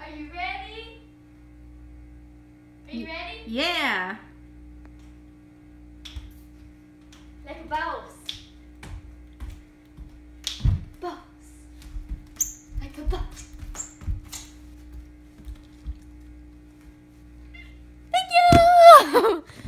Are you ready? Are you ready? Yeah. Like a bounce. Bounce. Like a bounce. Thank you.